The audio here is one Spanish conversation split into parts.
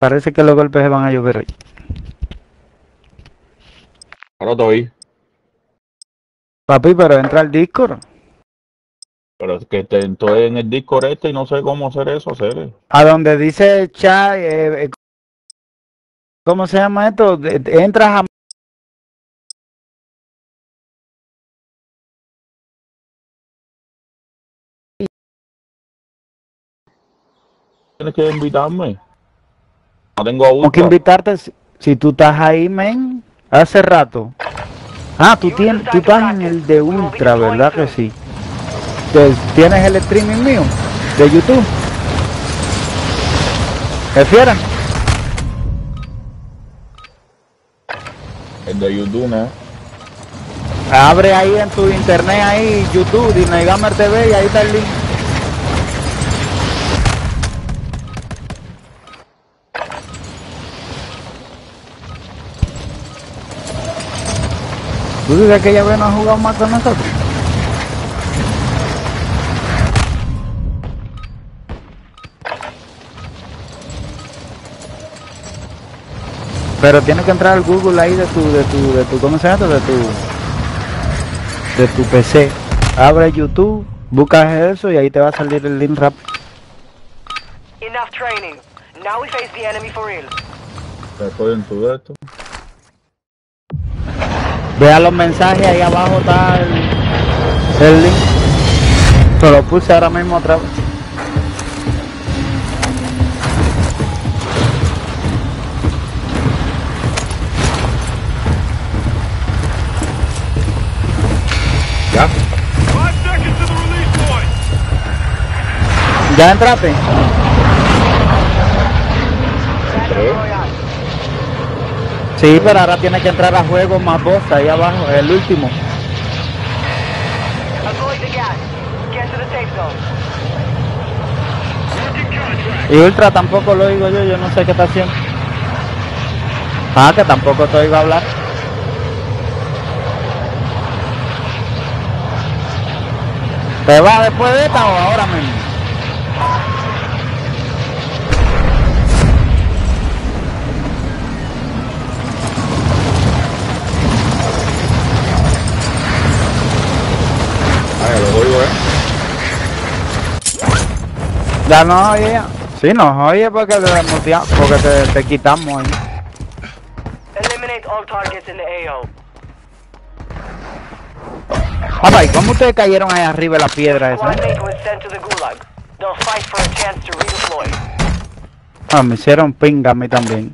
Parece que los golpes se van a llover hoy. Ahora estoy. Papi, pero entra al Discord. Pero es que estoy en el Discord este y no sé cómo hacer eso, hacer. A donde dice chat, ¿cómo se llama esto? Entras a... Tienes que invitarme. No tengo a Tengo que Ultra. invitarte si tú estás ahí, men, hace rato. Ah, tú estás en el de Ultra, ¿verdad que sí? ¿Tienes el streaming mío de YouTube? ¿Prefieran? El de YouTube, ¿no? Abre ahí en tu internet, ahí YouTube, Disney Gamer TV y ahí está el link. ¿Tú dices que ella no ha jugado más con nosotros? Pero tienes que entrar al Google ahí de tu, ¿cómo se llama? De tu PC. Abre YouTube, buscas eso y ahí te va a salir el link rápido. Enough training. Now we face the enemy for real. Estoy en tu de esto. Vea los mensajes, ahí abajo está el link. Se lo puse ahora mismo otra vez. ¿Ya? ¿Ya entraste? Entré. Sí, pero ahora tienes que entrar a juego más voz ahí abajo, el último. Avoid the gas. Get to the safe zone. Y Ultra tampoco lo oigo yo no sé qué está haciendo. Ah, que tampoco te oigo hablar. ¿Te vas después de esta o ahora mismo? Ah, ya lo oigo, Ya nos oye. Sí, nos oye porque te quitamos ahí. Eliminate all targets in the AO. Papá, ¿y cómo ustedes cayeron ahí arriba de la piedra esa? Squad mate was sent to the gulag. They'll fight for a chance to redeploy. Ah, me hicieron pinga a mí también.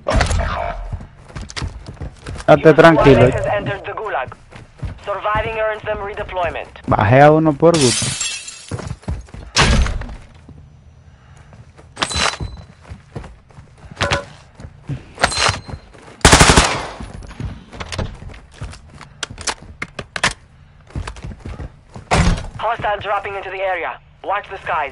Estate Your tranquilo. squad mate has entered the gulag. Surviving earns them redeployment. Bajé a uno por gusto. Hostiles dropping into the area. Watch the skies.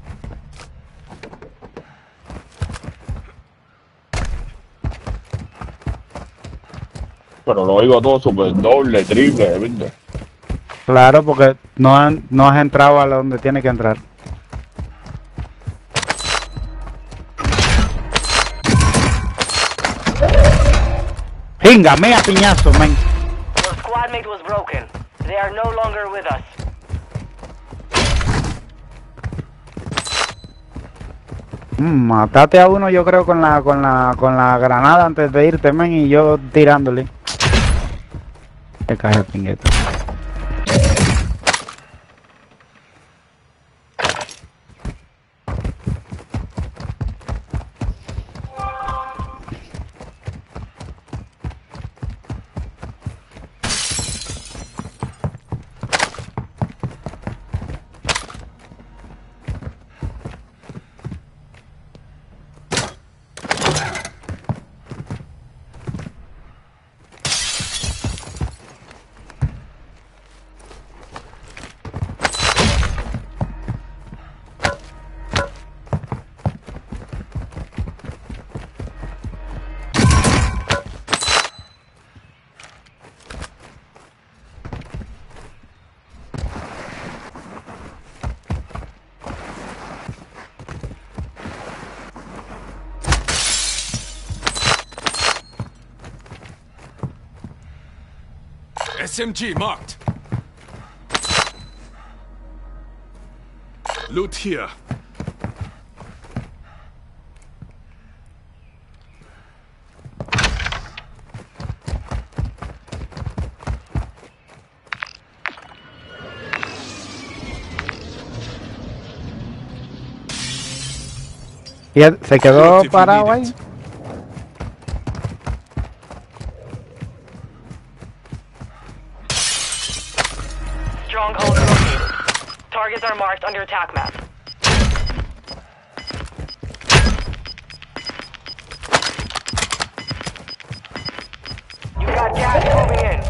Pero lo oigo todo súper doble, triple, ¿viste? Claro, porque no has entrado a donde tiene que entrar. Venga, mega piñazo, men. Your squad mate was broken. They are no longer with us. Matate a uno, yo creo, con la granada antes de irte, men, y yo tirándole. Se cae el pingueto. SMG marked. Loot here. ¿Y se quedó parado ahí? Stronghold located. Targets are marked on your attack map. You got gas moving in.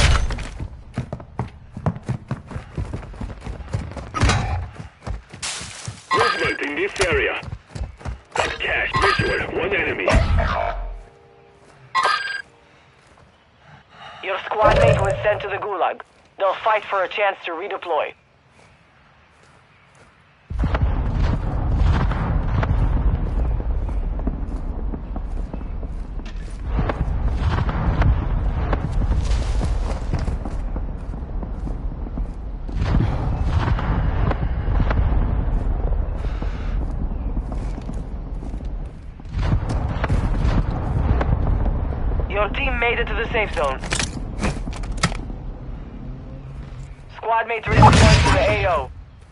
Movement in this area. Got cash visual, one enemy. Your squad mate was sent to the gulag. They'll fight for a chance to redeploy. Your team made it to the safe zone. Squad mates redeploying to the AO.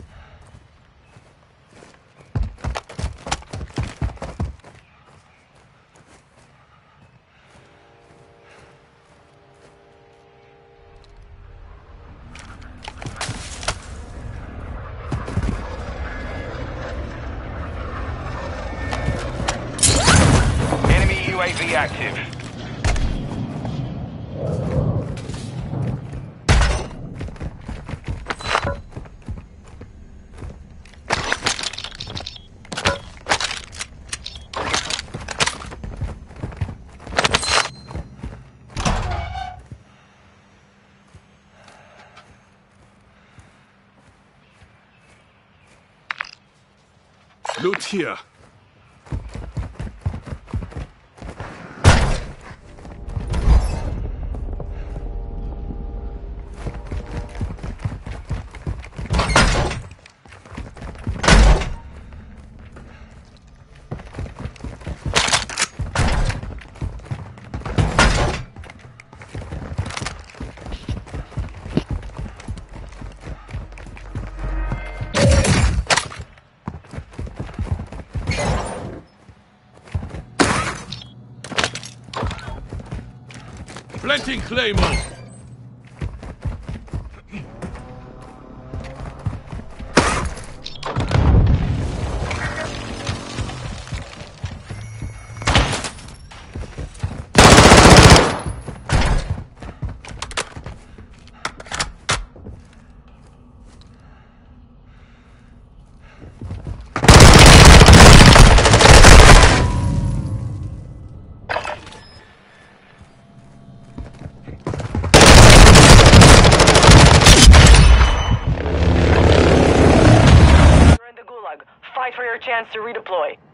Enemy UAV active. Loot here. Planting Claymore. You're in the gulag. Fight for your chance to redeploy.